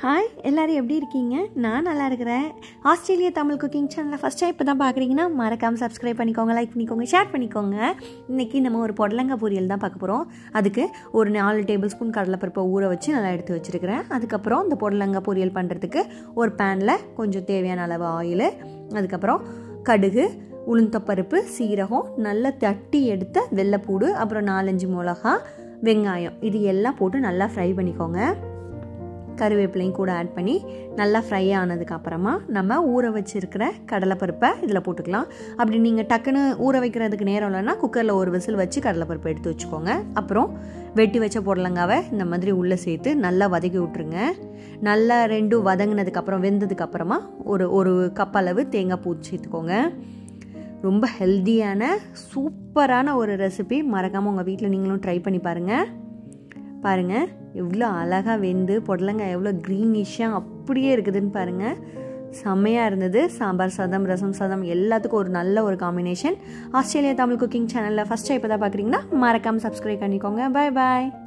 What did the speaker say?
Hi எல்லோரும் எப்படி இருக்கீங்க? நான் நல்லா இருக்கிறேன். ஆஸ்திரேலியா தமிழ் குக்கிங் சேனலில் ஃபஸ்ட் டைம் இப்போ தான் பார்க்குறீங்கன்னா மறக்காமல் சப்ஸ்கிரைப் பண்ணிக்கோங்க, லைக் பண்ணிக்கோங்க, ஷேர் பண்ணிக்கோங்க. இன்றைக்கி நம்ம ஒரு புடலங்காய் பொரியல் தான் பார்க்க போகிறோம். அதுக்கு ஒரு 4 டேபிள் ஸ்பூன் கடலைப்பருப்பை ஊற வச்சு நல்லா எடுத்து வச்சுருக்கிறேன். அதுக்கப்புறம் இந்த புடலங்காய் பொரியல் பண்ணுறதுக்கு ஒரு பேனில் கொஞ்சம் தேவையான அளவு ஆயில், அதுக்கப்புறம் கடுகு, உளுந்தப்பருப்பு, சீரகம், நல்லா தட்டி எடுத்த வெள்ளைப்பூடு, அப்புறம் 4-5 மிளகா, வெங்காயம், இது எல்லாம் போட்டு நல்லா ஃப்ரை பண்ணிக்கோங்க. கருவேப்பிலையும் கூட ஆட் பண்ணி நல்லா ஃப்ரை ஆனதுக்கப்புறமா நம்ம ஊற வச்சுருக்கிற கடலைப்பருப்பை இதில் போட்டுக்கலாம். அப்படி நீங்கள் டக்குன்னு ஊற வைக்கிறதுக்கு நேரம் இல்லைன்னா குக்கரில் ஒரு விசில் வச்சு கடலைப்பருப்பை எடுத்து வச்சுக்கோங்க. அப்புறம் வெட்டி வச்ச புடலங்காவை இந்த மாதிரி உள்ளே சேர்த்து நல்லா வதக்கி விட்ருங்க. நல்லா ரெண்டும் வதங்கினதுக்கப்புறம் வெந்ததுக்கப்புறமா ஒரு கப் அளவு தேங்காய் பூ சேர்த்துக்கோங்க. ரொம்ப ஹெல்த்தியான சூப்பரான ஒரு ரெசிபி. மறக்காமல் உங்கள் வீட்டில் நீங்களும் ட்ரை பண்ணி பாருங்கள் எவ்வளோ அழகாக வெந்து புடலங்காய் எவ்வளோ க்ரீனிஷாக அப்படியே இருக்குதுன்னு பாருங்கள். செம்மையாக இருந்தது. சாம்பார் சாதம், ரசம் சாதம் எல்லாத்துக்கும் ஒரு நல்ல ஒரு காம்பினேஷன். ஆஸ்திரேலியா தமிழ் குக்கிங் சேனலில் ஃபஸ்ட் டைம் இப்போ தான் பார்க்குறீங்கன்னா மறக்காமல் சப்ஸ்கிரைப் பண்ணிக்கோங்க. பாய் பாய்.